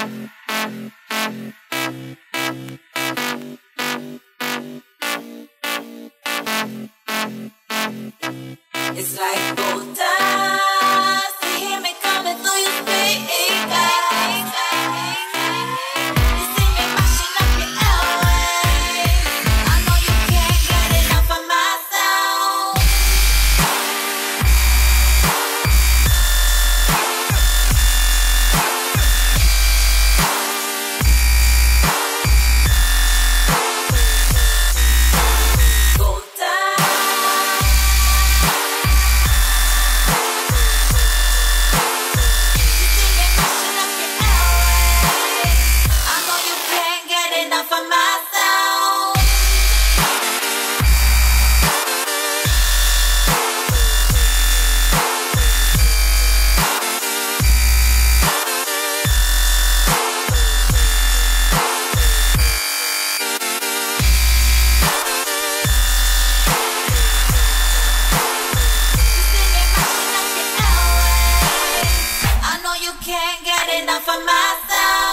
It's like gold dust. You hear me coming through your speakers. You see me mashing up your airwaves. I know you can't get enough of my sound. Gold dust. For myself, I know you can't get enough of myself.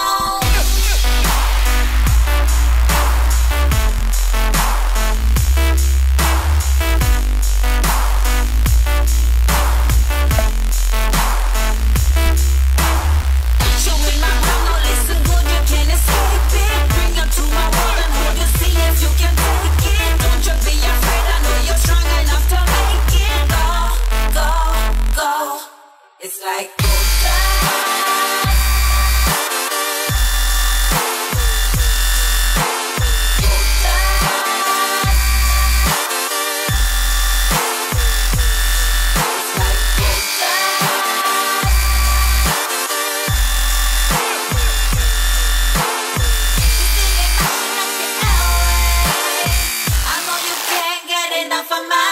It's like gold dust. Gold dust. It's like gold dust. You see me mashing up your airwaves. I know you can't get enough of my